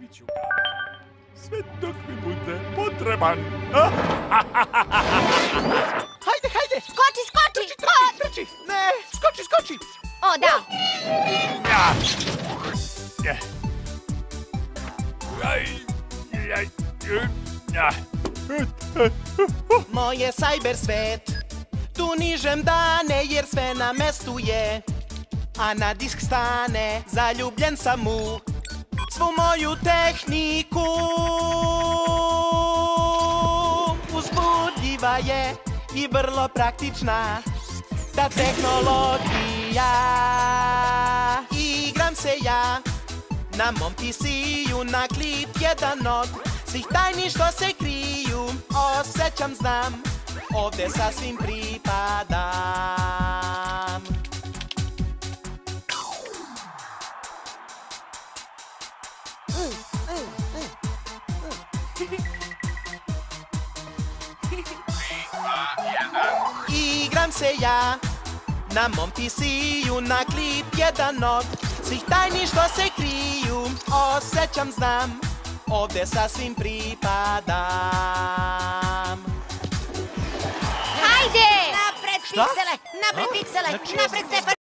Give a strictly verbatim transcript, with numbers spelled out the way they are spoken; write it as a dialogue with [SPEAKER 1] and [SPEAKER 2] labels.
[SPEAKER 1] Pićuga. Sve dok mi bude potreban.
[SPEAKER 2] Hajde, hajde!
[SPEAKER 3] Skoči, skoči!
[SPEAKER 2] Trči, trči, trči! Ne, skoči, skoči!
[SPEAKER 3] O, da!
[SPEAKER 1] Ja. Ja. Aj, aj, ja.
[SPEAKER 2] Moje cyber svet, tu nižem dane jer sve na mestu je. A na disk stane, zaljubljen sam u svu moju tehniku. Uzbudljiva je i vrlo praktična ta tehnologija. Igram se ja na mom P C-u na klip jedan od svih tajni što se kriju. Osjećam, znam, ovde sasvim pripadam. Igram se ja na mom P C-u na klip jedan od svih tajni što se kriju. Osjećam, znam, ovde sasvim pripadam.
[SPEAKER 3] Hajde!
[SPEAKER 4] Napred, piksele! Napred, piksele! Napred, Stefan!